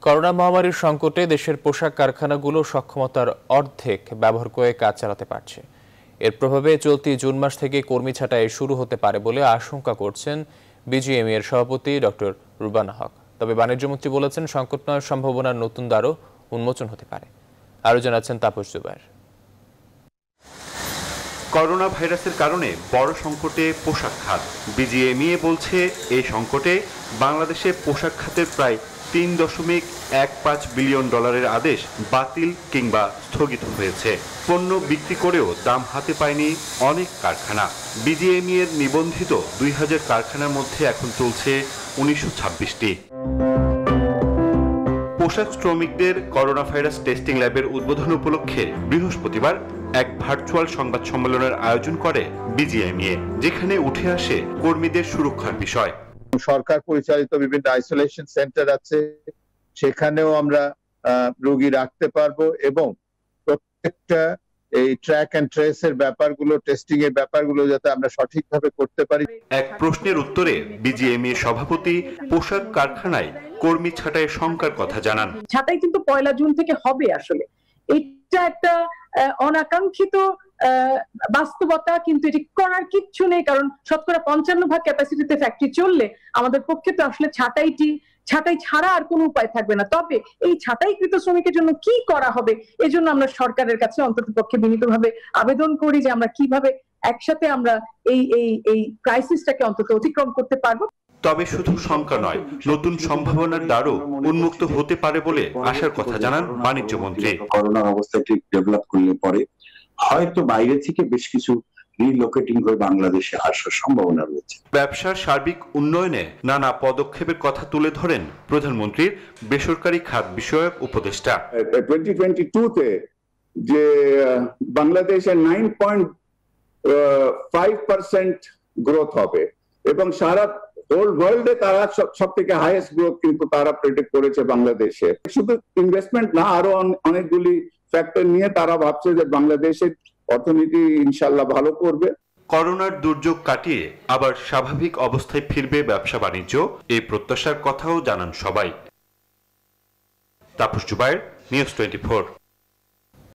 Corona মহামারীর সংকটে দেশের পোশাক কারখানাগুলো সক্ষমতার অর্ধেক ব্যবহার করে কাজ চালাতে পারছে। এর প্রভাবে চলতি জুন মাস থেকে কর্মী ছাঁটাই শুরু হতে পারে বলে আশঙ্কা করছেন এমইএর সভাপতি ডক্টর রুবানা হক। তবে বাণিজ্যমন্ত্রী বলেছেন, সংকট নয়, সম্ভাবনার নতুন দ্বারও উন্মোচন হতে পারে। আরও জানাচ্ছেন তাপস জুবায়ের। করোনা ভাইরাসের কারণে বড় সংকটে পোশাক খাত। এমইএ বলছে, এই সংকটে বাংলাদেশে পোশাক খাতের প্রায় $3.15 বিলিয়ন আদেশ বাতিল কিংবা স্থগিত হয়েছে। পণ্য বিক্রি করেও দাম হাতে পায়নি অনেক কারখানা। এমইএর নিবন্ধিত 2000 কারখানার মধ্যে এখন চলছে 1926টি। পোশাক শ্রমিকদের করোনা ভাইরাস টেস্টিং ল্যাবের উদ্বোধন উপলক্ষে বৃহস্পতিবার এক ভার্চুয়াল সংবাদ সম্মেলনের আয়োজন করে এমইএ, যেখানে উঠে আসে কর্মীদের সুরক্ষার বিষয়। সরকার পরিচালিত বিভিন্ন আইসোলেশন সেন্টার আছে, সেখানেও আমরা রোগী রাখতে পারবো এবং প্রত্যেকটা এই ট্র্যাক এন্ড ট্রেস এর ব্যাপারগুলো, টেস্টিং এর ব্যাপারগুলো যাতে আমরা সঠিকভাবে করতে পারি। এক প্রশ্নের উত্তরে এমইএ সভাপতি পোশাক কারখানায় কর্মী ছাঁটাইয়ের শঙ্কার কথা জানান। ছাঁটাই কিন্তু 1 জুন থেকে হবে। আসলে এটা একটা অনাকাঙ্ক্ষিত বাস্তবতা, কিন্তু এটি করার কিচ্ছু নেই, কারণ শতকরা 55% ক্যাপাসিটিতে ফ্যাক্টরি চললে আমাদের পক্ষে তো আসলে ছাঁটাই ছাড়া আর কোনো উপায় থাকবে না। তবে এই ছাঁটাইকৃত শ্রমিকের জন্য কি করা হবে, এজন্য আমরা সরকারের কাছে অন্ততপক্ষে বিনীতভাবে আবেদন করি যে আমরা কিভাবে একসাথে আমরা এই ক্রাইসিসটাকে অন্তত অতিক্রম করতে পারবো। তবে শুধু শঙ্কা নয়, নতুন সম্ভাবনার দ্বারও উন্মুক্ত হতে পারে বলে আশার কথা জানান বাণিজ্য মন্ত্রী। করোনা অবস্থাটি ডেভেলপ করলে পরে হয়তো বাইরে থেকে বেশ কিছু রিলোকেটিং হয়ে বাংলাদেশে আসার সম্ভাবনা রয়েছে। ব্যবসার সার্বিক উন্নয়নে নানা পদক্ষেপের কথা তুলে ধরেন প্রধানমন্ত্রীর বেসরকারি খাত বিষয়ক উপদেষ্টা। 2022-তে যে বাংলাদেশে 9.5% গ্রোথ হবে এবং সারা হোল ওয়ার্ল্ডে তারা সব থেকে হাইয়েস্ট গ্রোথ কিন্তু তারা প্রেডিক্ট করেছে বাংলাদেশে। শুধু ইনভেস্টমেন্ট না, আরো অনেকগুলি ফ্যাক্টর নিয়ে তারা ভাবছে যে বাংলাদেশের অর্থনীতি ইনশাল্লাহ ভালো করবে। করোনার দুর্যোগ কাটিয়ে আবার স্বাভাবিক অবস্থায় ফিরবে ব্যবসা বাণিজ্য, এই প্রত্যাশার কথাও জানান সবাই। তাপস জুবায়ের, নিউজ 24।